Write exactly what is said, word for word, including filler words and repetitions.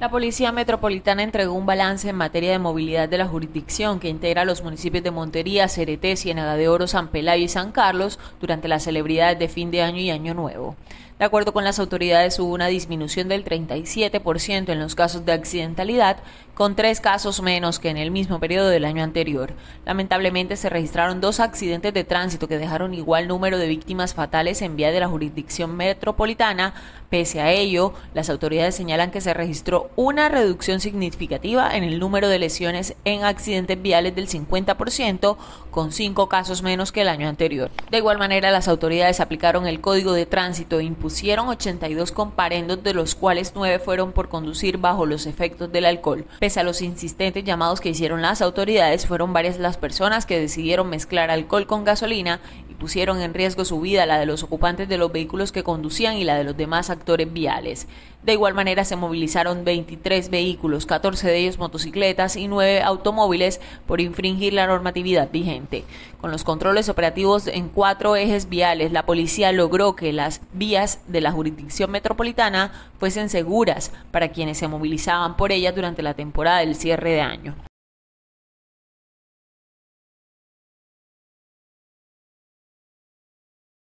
La Policía Metropolitana entregó un balance en materia de movilidad de la jurisdicción que integra los municipios de Montería, Cereté, Ciénaga de Oro, San Pelayo y San Carlos durante las celebridades de fin de año y año nuevo. De acuerdo con las autoridades, hubo una disminución del treinta y siete por ciento en los casos de accidentalidad, con tres casos menos que en el mismo periodo del año anterior. Lamentablemente se registraron dos accidentes de tránsito que dejaron igual número de víctimas fatales en vía de la jurisdicción metropolitana. Pese a ello, las autoridades señalan que se registró una reducción significativa en el número de lesiones en accidentes viales del cincuenta por ciento, con cinco casos menos que el año anterior. De igual manera, las autoridades aplicaron el Código de Tránsito e impusieron ochenta y dos comparendos, de los cuales nueve fueron por conducir bajo los efectos del alcohol. Pese a los insistentes llamados que hicieron las autoridades, fueron varias las personas que decidieron mezclar alcohol con gasolina y pusieron en riesgo su vida, la de los ocupantes de los vehículos que conducían y la de los demás actores viales. De igual manera, se movilizaron veintitrés vehículos, catorce de ellos motocicletas y nueve automóviles por infringir la normatividad vigente. Con los controles operativos en cuatro ejes viales, la policía logró que las vías de la jurisdicción metropolitana fuesen seguras para quienes se movilizaban por ellas durante la temporada del cierre de año.